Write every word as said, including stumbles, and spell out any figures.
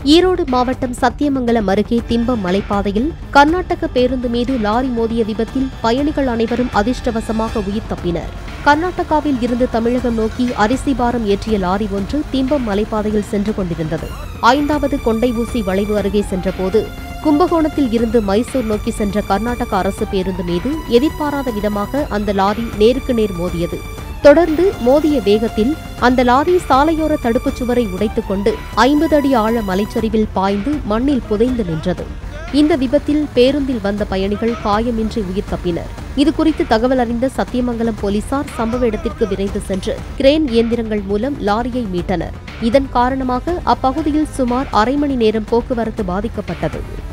ஈரோடு மாவட்டம் சத்தியமங்கலம் அருகே திம்பம் மலைப்பாதையில் கர்நாடக பேருந்து மீது லாரி மோதிய விபத்தில் பயணிகள் அனைவரும் அதிர்ஷ்டவசமாக உயிர் தப்பினர். கர்நாடகாவில் இருந்து தமிழகம் நோக்கி அரிசி பாரம் ஏற்றிய லாரி ஒன்று திம்பம் மலைப்பாதையில் சென்று கொண்டிருந்தது. ஐந்தாவது கொண்டை ஊசி வளைவு அருகே சென்றபோது கும்பகோணத்தில் இருந்து மைசூர் நோக்கி சென்ற கர்நாடக அரசு பேருந்து மீது எதிர்பாராத விதமாக அந்த லாரி நேருக்கு நேர் மோதியது. தொடர்ந்து மோதிய வேகத்தில் அந்த லாரி சாலையோர தடுப்புச் சுவரை உடைத்துக் கொண்டு ஐம்பது அடி ஆழ மலைச்சரிவில் பாய்ந்து மண்ணில் புதைந்து நின்றது. இந்த விபத்தில் பேருந்தில் வந்த பயணிகள் காயமின்றி உயிர் தப்பினர். இதுகுறித்து தகவல் அறிந்த சத்தியமங்கலம் போலீசார் சம்பவ இடத்திற்கு விரைந்து சென்று கிரேன் இயந்திரங்கள் மூலம் லாரியை மீட்டனர். இதன் காரணமாக அப்பகுதியில் சுமார் அரை மணி நேரம் போக்குவரத்து பாதிக்கப்பட்டது.